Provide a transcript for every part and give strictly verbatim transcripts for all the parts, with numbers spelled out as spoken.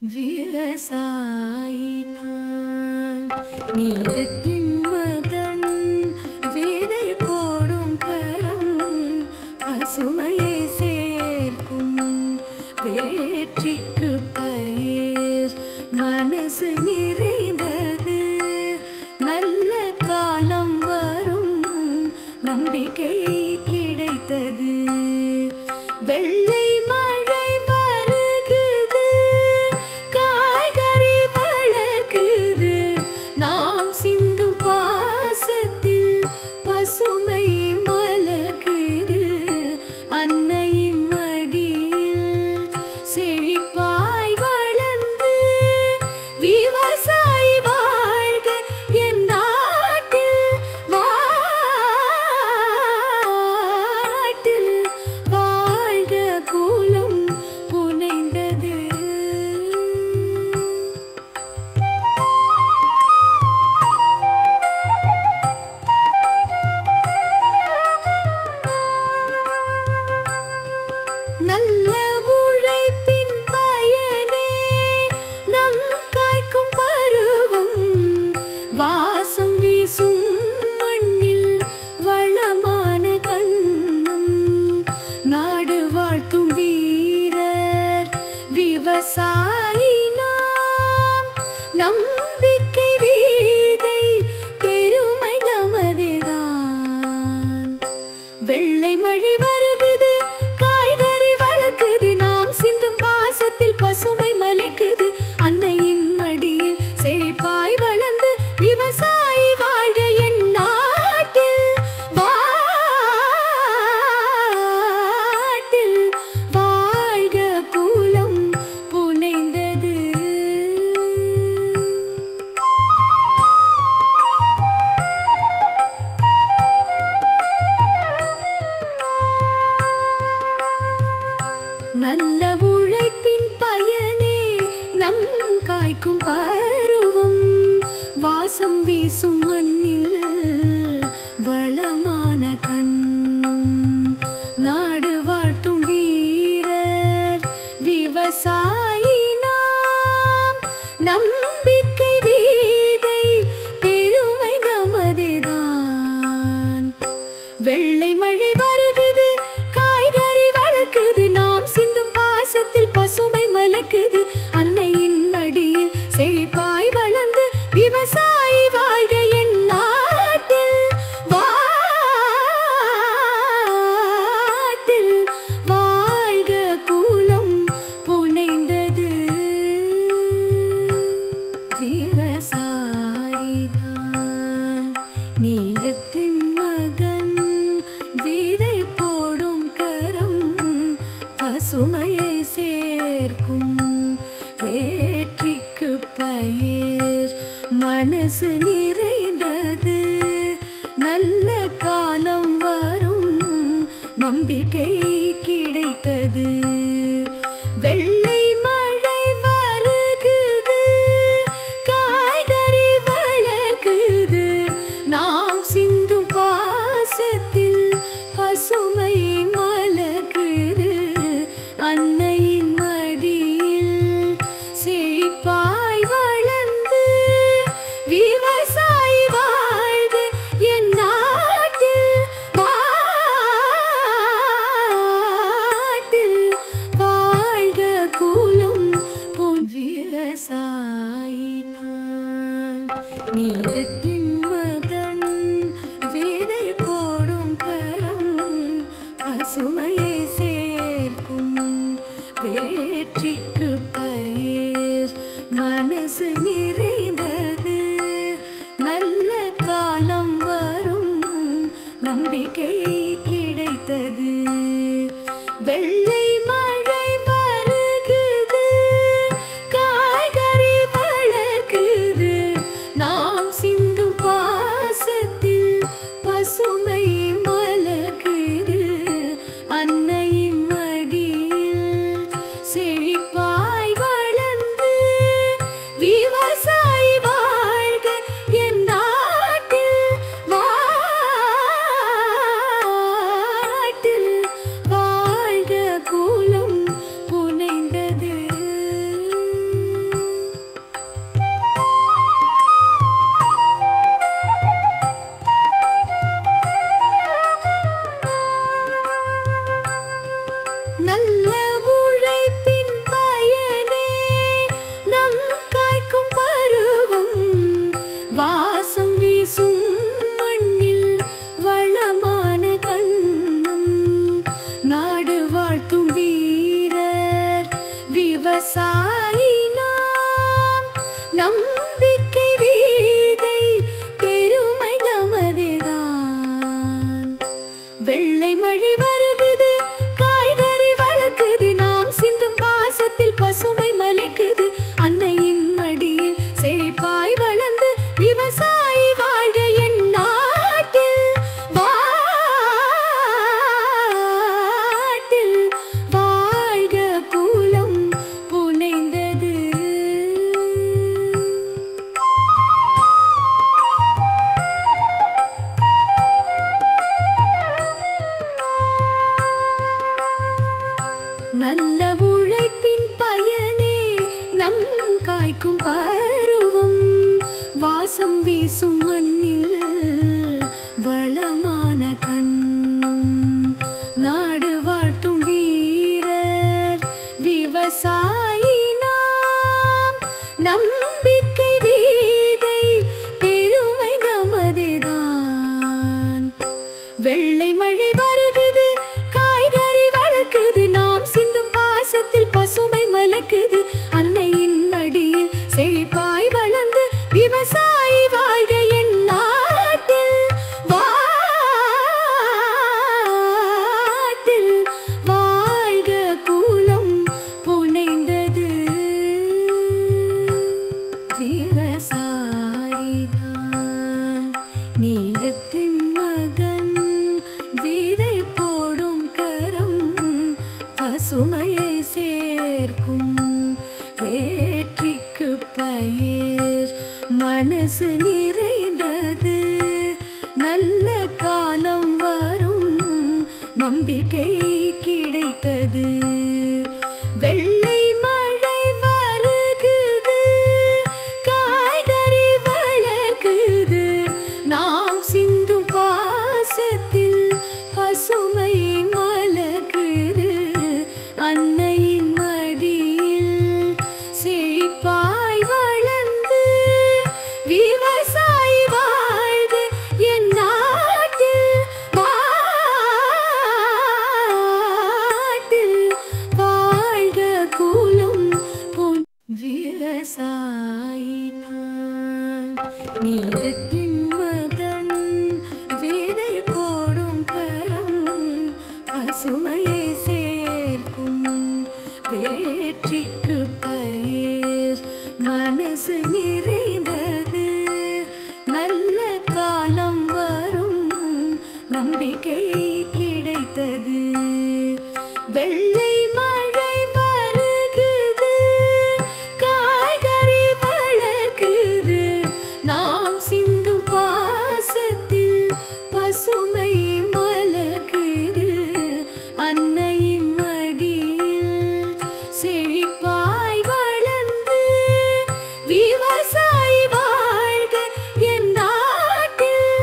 விவசாயினான் நீலத்தின் மகன் விதை போடும் கரம் பசுமையை சேர்க்கும் வேற்றிக்கு பயிர் மனசு நிறைந்தது நல்ல காலம் வரும் நம்பிக்கை கிடைத்தது வெள்ளை மழை வருகுது காய்கறி வளர்க்குது நாம் சிந்தும் பாசத்தில் பசுமை மலர்க்குது அன்னையின் மடியில் செழிப்பாய் வளர்ந்து விவசாயி வாழ்க என் நாட்டில் நாட்டில் வாழ்க குலம் புனைந்தது நல்ல உழைப்பின் பயனே நம் காய்க்கும் பருவம் வாசம் வீசும் மண்ணில் வளமான கண்ணம் நாடு வாழ்த்தும் வீரர் விவசாயி நாம் நம்பிக்கை வீதை பெருமை நமதுதான் வெள்ளை மழை வருகுது காய்கறி வளர்க்குது நாம் சிந்தும் பாசத்தில் பசுமை மலைக்குது அன்னையின் மடியில் செழிப்பாய் வளர்ந்து விவசாயி வாழ்க என் நாட்டில் நாட்டில் வாழ்க குலம் புனைந்தது நல்ல உழைப்பின் பயனே நம் காய்க்கும் பருவம் வாசம் வீசும் மண்ணில் வளமான கண்ணும் நாடு வாழ்த்தும் வீரர் விவசாயி நாம் நம்பிக்கை வீதை பெருமை நமதுதான் வெள்ளை மழை வருகுது காய்கறி வளர்க்குது நாம் சிந்தும் பாசத்தில் பசுமை மலக்குது அன்னையின் மடியில் செழிப்பாய் வளர்ந்து விவசாயி வாழ்க என் நாட்டில் நாட்டில் வாழ்க குலம் புனைந்தது விவசாயிதான் நீலத்தின் மகன் விதை போடும் கரம் பசுமையை சேர்க்கும் வேற்றிக்கு பயிர் மனசு நிறைந்தது நல்ல காலம் வரும் நம்பிக்கை கிடைத்தது வெள்ளை மழை வருகுது காய்கறி வளர்க்குது நாம் சிந்தும் பாசத்தில் பசுமை மலர்க்குது அன்னையின் மடியில் செழிப்பாய் வளர்ந்து விவசாயி வாழ்க என் நாட்டில் நாட்டில் வாழ்க குலம் பொன் விவசாயி நான் நீலத்தின் மகன் விதை போடும் கரம் பசுமையை சேர்க்கும் வேற்றிக்கு பயிர் மனசு நிறைந்தது நல்ல காலம் வரும் நம்பிக்கை கிடைத்தது வெள்ளை மழை வருகுது காய்கறி வளர்க்குது நாம் சிந்தும் விவசாயி நாம் நம்பிக்கை வீதை பெருமை நமதுதான். வெள்ளை மழை வருகுது, காய்கறி வளர்க்குது, நாம் சிந்தும் பாசத்தில் பசுமை மலைக்குது. அன்னையின் மடியில் செழிப்பாய் வளர்ந்து விவசாயி வாழ்க என் நாட்டில். வாட்டில் வாழ்க கூலம் புனைந்தது. நல்ல உழைப்பின் பயனே நம் காய்க்கும் பருவம். வாசம் வீசும் மண்ணில் வளமான கண்ணும். நாடு வாழ்த்தும் வீரர் விவசாயி நாம் நம்பிக்கை வீதை பெருமை நமதுதான். வெள்ளை மழை வருகுது, காய்கறி வளர்க்குது, நாம் சிந்தும் பாசத்தில் பசுமை மலக்குது. அன்னையின் மடியில் செழிப்பாய் வளர்ந்து விவசாயி வாழ்க என் நாட்டில். வாட்டில் வாழ்க கூலம் புனைந்தது. விவசாயிதான் நீலத்தின் மகன், விதை போடும் கரம் பசுமையை சேர்க்கும். வேற்றிக்கு பயிர் மனசு நிறைந்தது, நல்ல காலம் வரும் நம்பிக்கை கிடைத்தது. வெள்ளை மழை வருகுது, காய்கறி வளர்க்குது, நாம் சிந்தும் பாசத்தில் பசுமை மலக்குது. அன்னையின் மடியில் செழிப்பாய் வளர்ந்து விவசாயி வாழ்க என் நாட்டில். வாட்டில் வாழ்க கூலம் பொன். விவசாயி நான் நீலத்தின் மகன், விதை போடும் கரம் பசுமையை சேர்க்கும். வேற்றிக்கு பயிர் மனசு நிறைந்தது, நல்ல காலம் வரும் நம்பிக்கை கிடைத்தது. வெள்ளை மழை வருகுது, காய்கறி வளர்க்குது, நாம் சிந்தும் பாசத்தில் பசுமை மலக்குது. அன்னையின் மடியில் செழிப்பாய் வளர்ந்து விவசாயி வாழ்க என் நாட்டில்.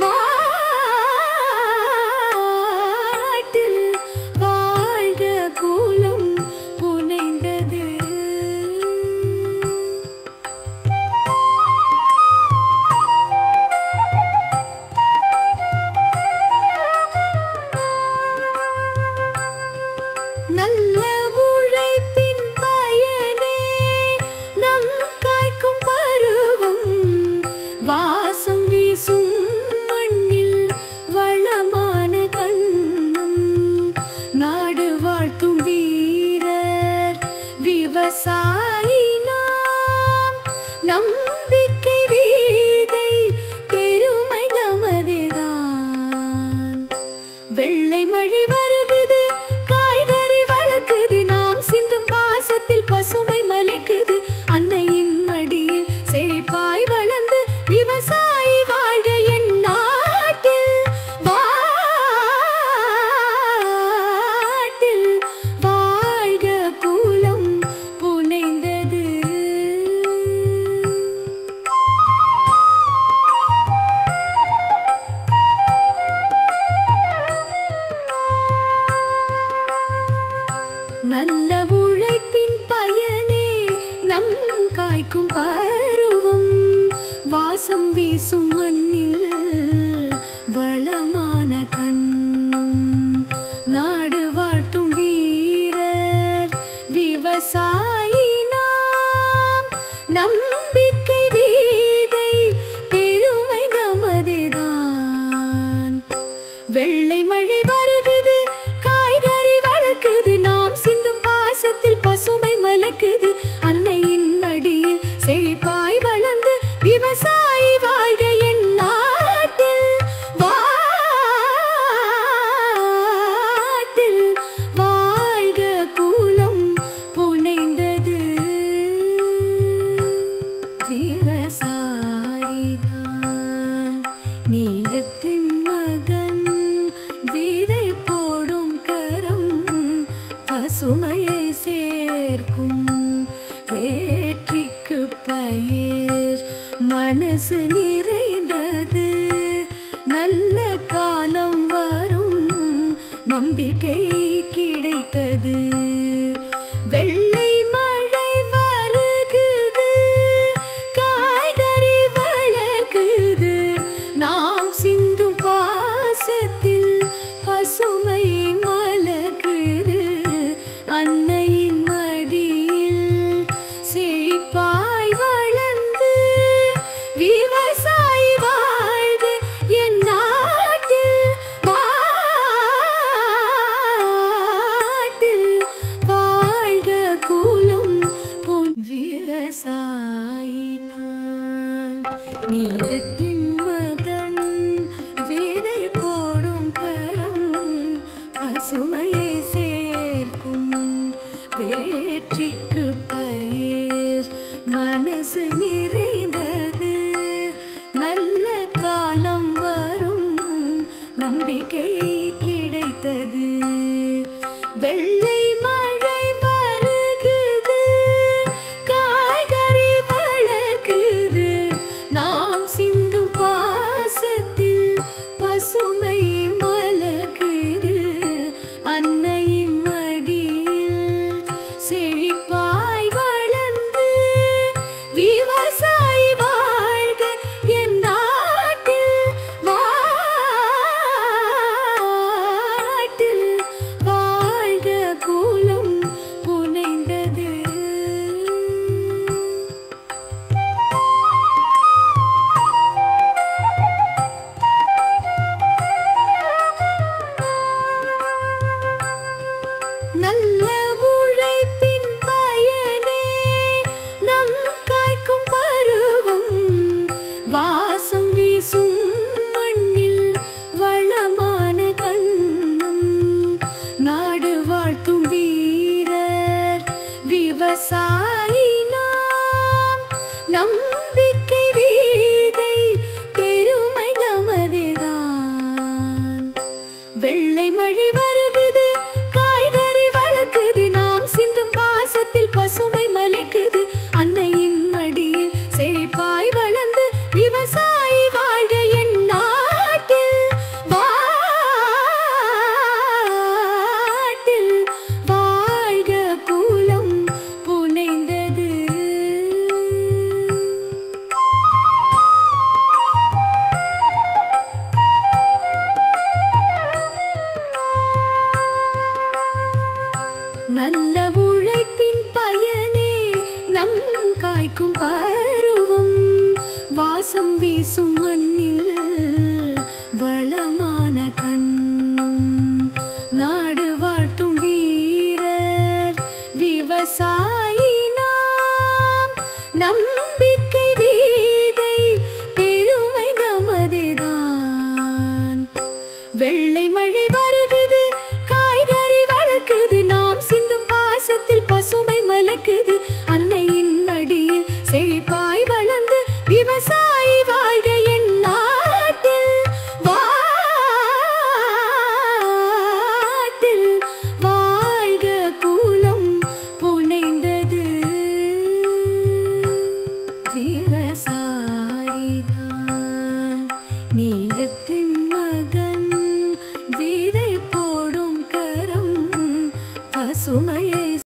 வாட்டில் வாழ்க கூலம் புனைந்தது. நல்ல உழைப்பின் பயனே நம் காய்க்கும் பருவம். வாசம் வீசும் மண்ணில் வளமான கண்ணும். நாடு வாழ்த்தும் வீரர் விவசாயி நாம் நம்பிக்கை வீதை பெருமை நமதுதான். வெள்ளை மழை வருகுது, காய்கறி வளர்க்குது, நாம் சிந்தும் பாசத்தில் பசுமை மலைக்குது. அன்னையின் மடியில் செழிப்பாய் வளர்ந்து விவசாயி வாழ்க என் நாட்டில். வாட்டில் வாழ்க கூலம் புனைந்தது. நல்ல உழைப்பின் பயனே நம் காய்க்கும் பருவம். வாசம் வீசும் மண்ணில் வளமான கண்ணும். நாடு வாழ்த்தும் வீரர் விவசாயி நாம் வேற்றிக்கு பயிர் மனசு நிறைந்தது நல்ல காலம் வரும் நம்பிக்கை கிடைத்தது வெள்ளை மழை வருகுது காய்கறி வளர்க்குது நாம் சிந்தும் பாசத்தில் பசுமை மலர்க்குது அன்னையின் மடியில் செழிப்பாய் வளர்ந்து விவசாயி வாழ்க என் நாட்டில் நாட்டில் வாழ்க குலம் பொன் விவசாயி நீரத்தின் மகன் விதை போடும் கரம் பசுமையை சேர்க்கும் வேற்றிக்கு பயிர் மனசு நிறைந்தது நல்ல காலம் வரும் நம்பிக்கை கிடைத்தது வெள்ளை மழை வருகுது காய்கறி வளர்க்குது நாம் சிந்தும் பாசத்தில் பசுமை மலர்க்குது அன்னையின் மடியில் செழிப்பாய் வளர்ந்து விவசாயி வாழ்க என் நாட்டில் நாட்டில் வாழ்க குலம் புனைந்தது நல்ல உழைப்பின் பயனே நம் காய்க்கும் பருவம் வாசம் வீசும் மண்ணில் வளமான கண்ணம் நாடு வாழ்த்தும் வீரர் விவசாயி நாம் நம்பிக்கை வீதை பெருமை நமதுதான் வெள்ளை மழை வருகுது காய்கறி வளர்க்குது நாம் சிந்தும் பாசத்தில் பசுமை மலைக்குது அன்னையின் மடியில் செழிப்பாய் வளர்ந்து விவசாயி வாழ்க என் நாட்டில் நாட்டில் வாழ்க குலம் புனைந்தது நல்ல உழைப்பின் பயனே நம் காய்க்கும் பருவம் வாசம் வீசும் மண்ணில் வளமான கண்ணும் நாடு வாழ்த்தும் வீரர் விவசாயி நாம் நம்பிக்கை வீதை பெருமை நமதுதான் வெள்ளை மழை வருகுது காய்கறி வளர்க்குது நாம் சிந்தும் பாசத்தில் பசுமை மலக்குது அன்னையின் மடியில் செழிப்பாய் வளர்ந்து விவசாயி வாழ்க என் நாட்டில் நாட்டில் வாழ்க குலம் புனைந்தது விவசாயிதான் நீலத்தின் மகன் விதை போடும் கரம் பசுமை